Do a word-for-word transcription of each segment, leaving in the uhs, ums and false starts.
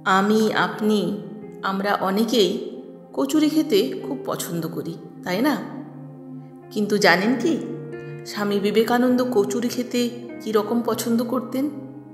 আমি, আপনি, আমরা অনেকেই কচুরি খেতে খুব পছন্দ করি, তাই না? কিন্তু জানেন কি, স্বামী বিবেকানন্দ কচুরি খেতে কীরকম পছন্দ করতেন?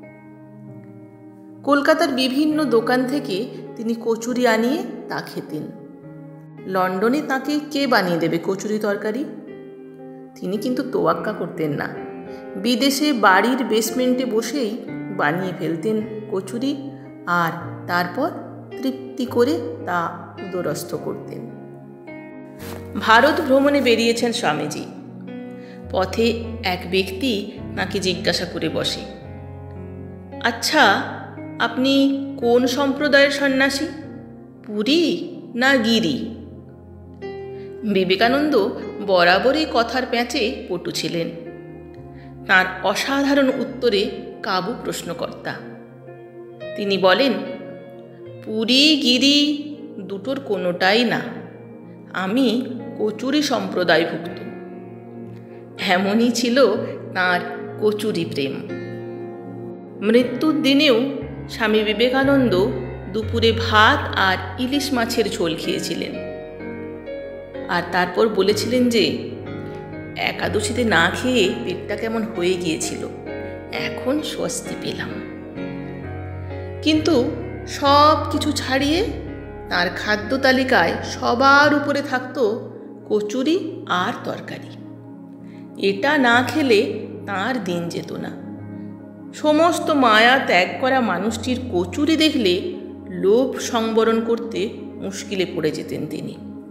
কলকাতার বিভিন্ন দোকান থেকে তিনি কচুরি আনিয়ে তা খেতেন। লন্ডনে তাকে কে বানিয়ে দেবে কচুরি তরকারি? তিনি কিন্তু তোয়াক্কা করতেন না। বিদেশে বাড়ির বেসমেন্টে বসেই বানিয়ে ফেলতেন কচুরি, আর তারপর তৃপ্তি করে তা উদরস্থ করতেন। ভারত ভ্রমণে বেরিয়েছেন স্বামীজি। পথে এক ব্যক্তি তাকে জিজ্ঞাসা করে বসে, আচ্ছা, আপনি কোন সম্প্রদায়ের সন্ন্যাসী, পুরী না গিরি? বিবেকানন্দ বরাবরই কথার প্যাঁচে পটু ছিলেন। তাঁর অসাধারণ উত্তরে কাবু প্রশ্নকর্তা। তিনি বলেন, পুরী গিরি দুটোর কোনোটাই না, আমি কচুরি সম্প্রদায়ভুক্ত। এমনই ছিল তাঁর কচুরি প্রেম। মৃত্যুর দিনেও স্বামী বিবেকানন্দ দুপুরে ভাত আর ইলিশ মাছের ঝোল খেয়েছিলেন, আর তারপর বলেছিলেন যে একাদশীতে না খেয়ে পেটটা কেমন হয়ে গিয়েছিল, এখন স্বস্তি পেলাম। কিন্তু সব কিছু ছাড়িয়ে তার খাদ্য তালিকায় সবার উপরে থাকতো কচুরি আর তরকারি। এটা না খেলে তার দিন যেত না। সমস্ত মায়া ত্যাগ করা মানুষটির কচুরি দেখলে লোভ সংবরণ করতে মুশকিলে পড়ে যেতেন তিনি।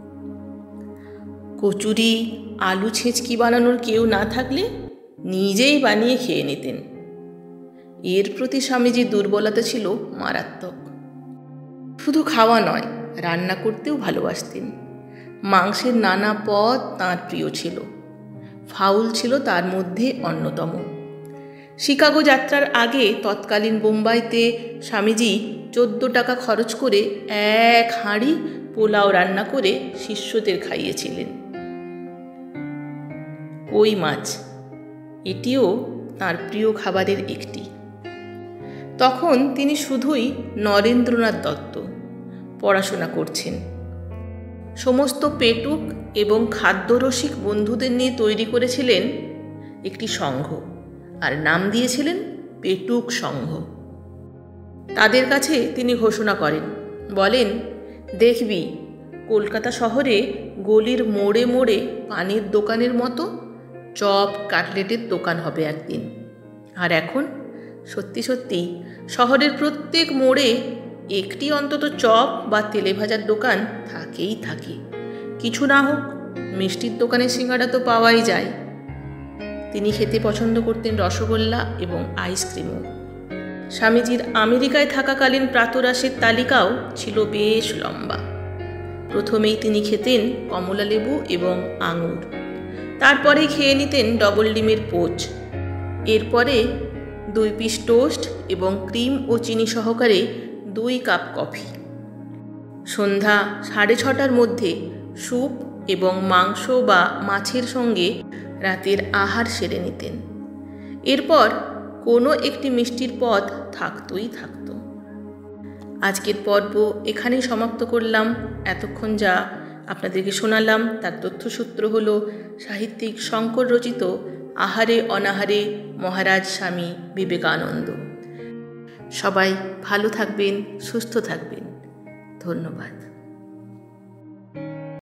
কচুরি, আলু ছেঁচকি বানানোর কেউ না থাকলে নিজেই বানিয়ে খেয়ে নিতেন। এর প্রতি স্বামীজির দুর্বলতা ছিল মারাত্মক। শুধু খাওয়া নয়, রান্না করতেও ভালোবাসতেন। মাংসের নানা পদ তাঁর প্রিয় ছিল। ফাউল ছিল তার মধ্যে অন্যতম। শিকাগো যাত্রার আগে তৎকালীন বোম্বাইতে স্বামীজি চোদ্দ টাকা খরচ করে এক হাঁড়ি পোলাও রান্না করে শিষ্যদের খাইয়েছিলেন। কই মাছ, এটিও তাঁর প্রিয় খাবারের একটি। তখন তিনি শুধুই নরেন্দ্রনাথ দত্ত পড়াশোনা করছেন। সমস্ত পেটুক এবং খাদ্যরসিক বন্ধুদের নিয়ে তৈরি করেছিলেন একটি সংঘ, আর নাম দিয়েছিলেন পেটুক সংঘ। তাদের কাছে তিনি ঘোষণা করেন, বলেন, দেখবি কলকাতা শহরে গলির মোড়ে মোড়ে পানের দোকানের মতো চপ কাটলেটের দোকান হবে একদিন। আর এখন সত্যি সত্যি শহরের প্রত্যেক মোড়ে একটি অন্তত চপ বা তেলে ভাজার দোকান থাকেই থাকে। কিছু না হোক, মিষ্টির দোকানে সিঙ্গাড়া তো পাওয়াই যায়। তিনি খেতে পছন্দ করতেন রসগোল্লা এবং আইসক্রিমও। স্বামীজির আমেরিকায় থাকাকালীন প্রাতরাশের তালিকাও ছিল বেশ লম্বা। প্রথমেই তিনি খেতেন কমলা লেবু এবং আঙুর, তারপরে খেয়ে নিতেন ডবল ডিমের পোচ, এরপরে দুই পিস টোস্ট এবং ক্রিম ও চিনি সহকারে দুই কাপ কফি। সন্ধ্যা সাড়ে ছটার মধ্যে স্যুপ এবং মাংস বা মাছের সঙ্গে রাতের আহার সেরে নিতেন। এরপর কোনো একটি মিষ্টির পদ থাকতই থাকত। আজকের পর্ব এখানেই সমাপ্ত করলাম। এতক্ষণ যা আপনাদেরকে শোনালাম তার তথ্যসূত্র হল সাহিত্যিক শঙ্কর রচিত আহারে অনাহারে মহারাজ স্বামী বিবেকানন্দ। সবাই ভালো থাকবেন, সুস্থ থাকবেন। ধন্যবাদ।